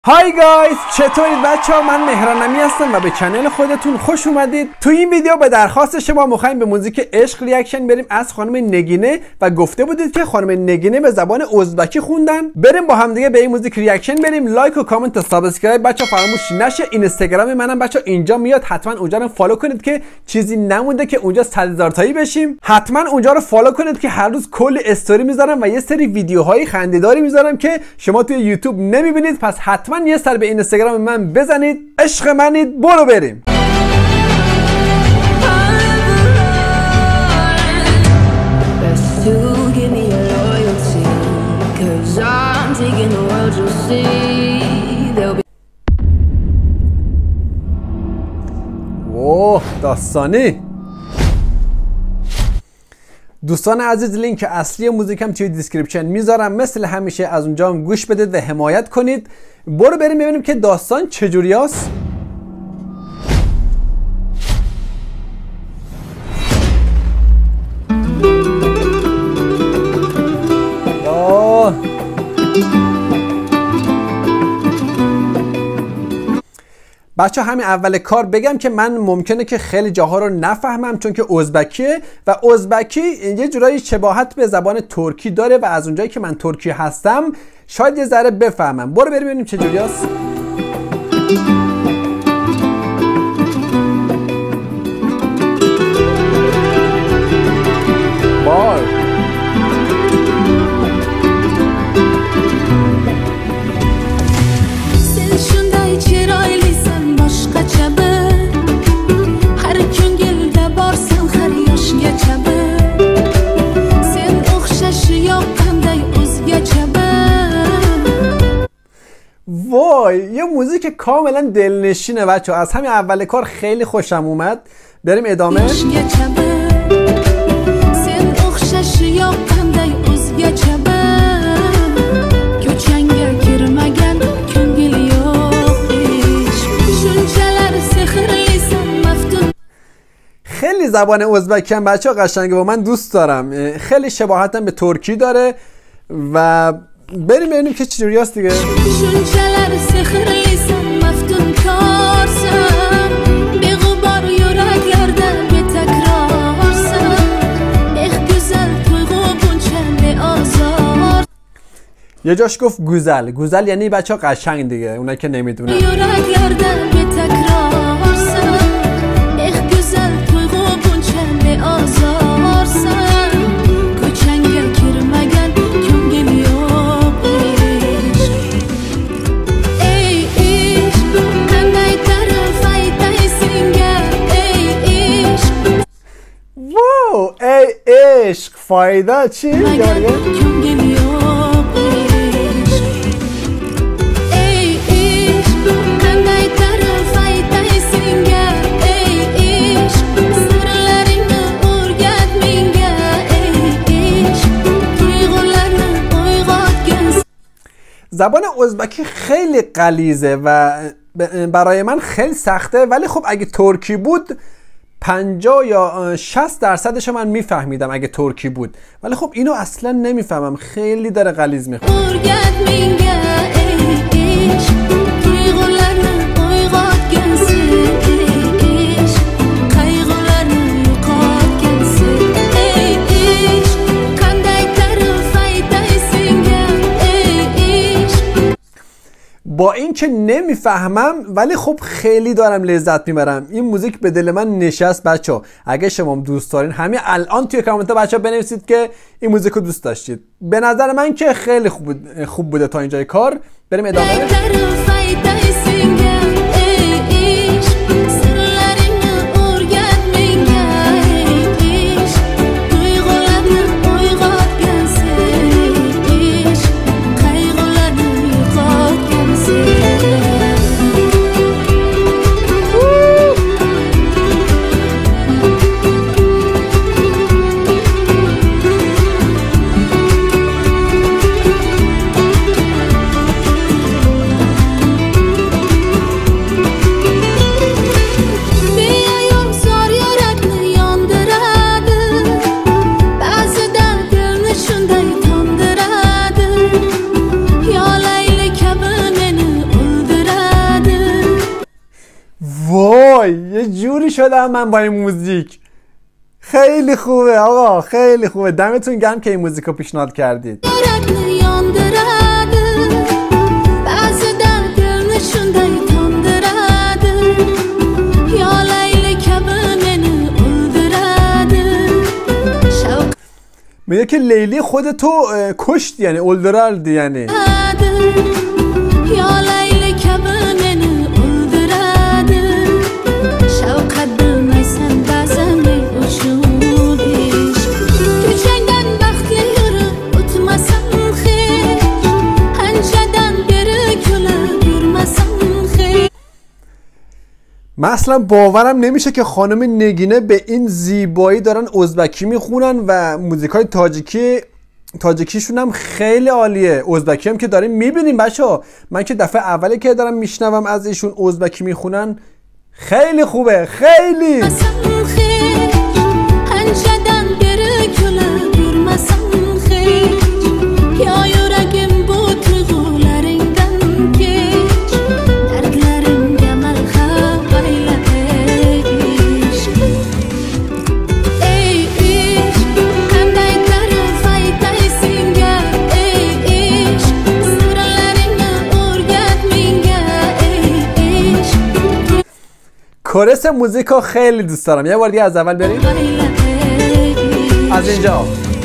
های گایز، چطورید بچه‌ها؟ من مهران امی هستم و به چنل خودتون خوش اومدید. تو این ویدیو به درخواست شما می‌خوایم به موزیک عشق ریاکشن بریم از خانم نگینه و گفته بودید که خانم نگینه به زبان ازبکی خوندن. بریم با هم دیگه به این موزیک ریاکشن بریم. لایک و کامنت و سابسکرایب بچه‌ها فراموش نشه. اینستاگرام منم بچه‌ها اینجا میاد، حتما اونجا رو فالو کنید که چیزی نمونده که اونجا 100,000 تایی بشیم. حتما اونجا رو فالو کنید که هر روز کلی استوری میذارم و یه سری ویدیوهای خنده‌داری میذارم که شما توی یوتیوب نمیبینید. پس حتما یه سر به اینستاگرام من بزنید. عشق منید. برو بریم. اوه داستانی. دوستان عزیز، لینک اصلی موزیکم توی دیسکریپشن میذارم، مثل همیشه از اونجا هم گوش بدید و حمایت کنید. برو بریم ببینیم که داستان چجوری است. بچه همین اول کار بگم که من ممکنه که خیلی جاها رو نفهمم چون که ازبکیه و ازبکی یه جورایی شباهت به زبان ترکی داره و از اونجایی که من ترکی هستم شاید یه ذره بفهمم. برو بریم ببینیم چجوری است. وای، یه موزیک کاملا دلنشینه بچه. از همین اول کار خیلی خوشم اومد. بریم ادامه. خیلی زبان ازبکی هم بچه قشنگه و من دوست دارم. خیلی شباهتم به ترکی داره و بریم ببینیم که چجوری است دیگه. یه جاش گفت گوزل. گوزل یعنی بچه ها قشنگ دیگه، اونایی که نمیدونن. ای عشق فایده چی؟ زبان ازبکی خیلی غلیظه و برای من خیلی سخته، ولی خب اگه ترکی بود 50 یا 60% من میفهمیدم اگه ترکی بود، ولی خب اینو اصلا نمیفهمم. خیلی داره غلیظ میخونه. با این که نمیفهمم ولی خب خیلی دارم لذت میبرم. این موزیک به دل من نشست بچه. اگه شما دوست دارین همین الان توی کامنت ها بچه بنویسید که این موزیک رو دوست داشتید. به نظر من که خیلی خوب بوده تا اینجای کار. بریم ادامه. یه جوری شدم من با این موزیک. خیلی خوبه آقا، خیلی خوبه. دمتون گرم که این موزیک رو پیشنهاد کردید. میگه که لیلی خودتو کشتی، یعنی اولدرالدی، یعنی مثلا باورم نمیشه که خانم نگینه به این زیبایی دارن ازبکی میخونن و موزیکای تاجیکیشون هم خیلی عالیه. ازبکی هم که داریم میبینیم بچه‌ها، من که دفعه اولی که دارم میشنوم از ایشون ازبکی میخونن، خیلی خوبه، خیلی. کورس موزیکو خیلی دوست دارم. یه بار دیگه از اول بریم. از اینجا.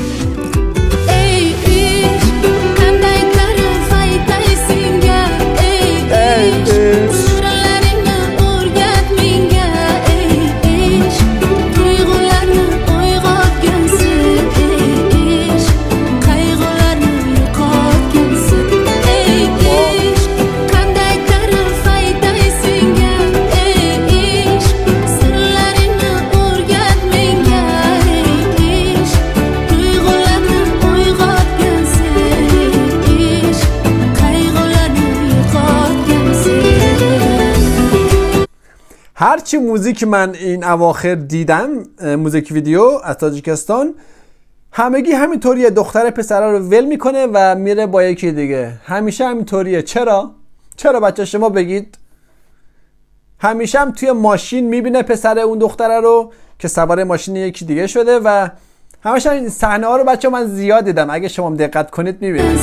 هرچی موزیک من این اواخر دیدم، موزیک ویدیو از تاجیکستان، همگی همینطوریه. دختر پسره رو ول میکنه و میره با یکی دیگه. همیشه همینطوریه. چرا بچه شما بگید؟ همیشه هم توی ماشین میبینه پسر اون دختره رو که سوار ماشین یکی دیگه شده و همیشه این صحنه ها رو بچه من زیاد دیدم. اگه شما دقت کنید میبینید.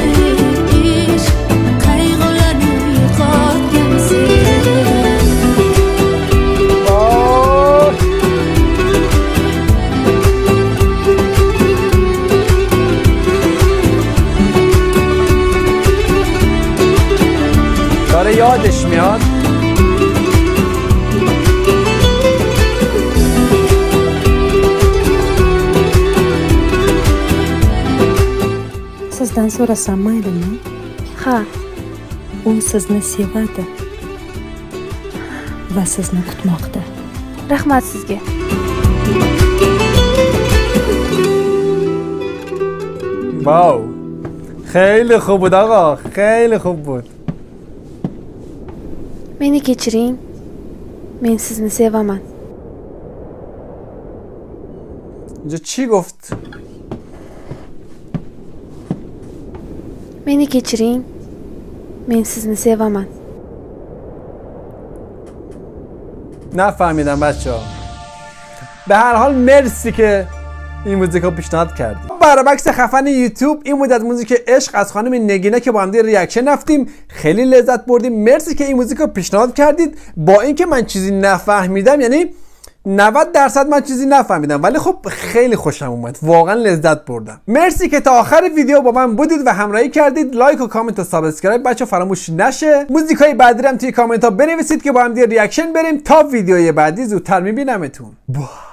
داره یادش میاد. Sizden sonra sanmaydı mı? Ha. O sizni severdi ve sizni kutmoqda. Rahmat sizga. واو خیلی خوب بود آقا، خیلی خوب بود. Meni kechiring. Men sizni sevaman. اینجا چی گفت؟ Meni kechiring. Men sizni sevaman. نفهمیدم بچه‌ها. به هر حال مرسی که این موزیک رو پیشنهاد کردی. برعکس خفن یوتیوب، این بود از موزیک عشق از خانم نگینه که با هم ریاکشن رفتیم، خیلی لذت بردیم. مرسی که این موزیک رو پیشنهاد کردید. با اینکه من چیزی نفهمیدم، یعنی 90% من چیزی نفهمیدم، ولی خب خیلی خوشم اومد، واقعا لذت بردم. مرسی که تا آخر ویدیو با من بودید و همراهی کردید. لایک و کامنت و سابسکرایب بچه فراموش نشه. موزیکای بعدی هم توی کامنت ها بنویسید که با هم ریاکشن بریم. تا ویدیوی بعدی زودتر میبینمتون.